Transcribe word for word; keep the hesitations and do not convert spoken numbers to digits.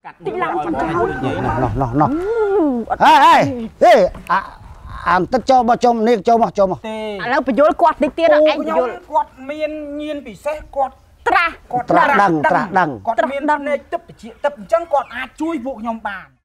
ទីឡើងចាំចោលណោះណោះណោះហេហេហេអាអាទឹកចូលមកចូលនេះចូលមកចូលមកឥឡូវបញ្យល់គាត់តិចទៀតឯងបញ្យល់គាត់មានញៀនពិសេសគាត់ត្រាស់គាត់ត្រាស់ដឹងត្រាស់ដឹងគាត់មានដឹងទឹកតិចទឹកអញ្ចឹងគាត់អាចជួយពួកខ្ញុំបាន